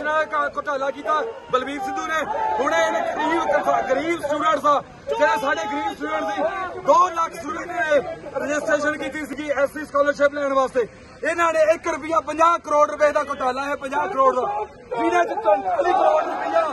Registration ਦਾ ਘੁਟਾਲਾ ਕੀਤਾ ਬਲਬੀਰ ਸਿੱਧੂ ਨੇ। ਹੁਣ ਇਹਨੇ ਗਰੀਬ ਸਟੂਡੈਂਟਸ ਆ, ਜਿਹੜੇ ਸਾਡੇ ਗਰੀਬ ਸਟੂਡੈਂਟ ਸੀ, 2 ਲੱਖ ਸਟੂਡੈਂਟ ਨੇ ਰਜਿਸਟ੍ਰੇਸ਼ਨ ਕੀਤੀ ਸੀ ਐਸਸੀ ਸਕਾਲਰਸ਼ਿਪ ਲੈਣ ਵਾਸਤੇ। ਇਹਨਾਂ ਨੇ 1 ਰੁਪਇਆ 50 ਕਰੋੜ ਰੁਪਏ ਦਾ ਘੁਟਾਲਾ ਹੈ, 50 ਕਰੋੜ ਦਾ, ਜਿਹਦੇ ਚ 43 ਕਰੋੜ ਰੁਪਇਆ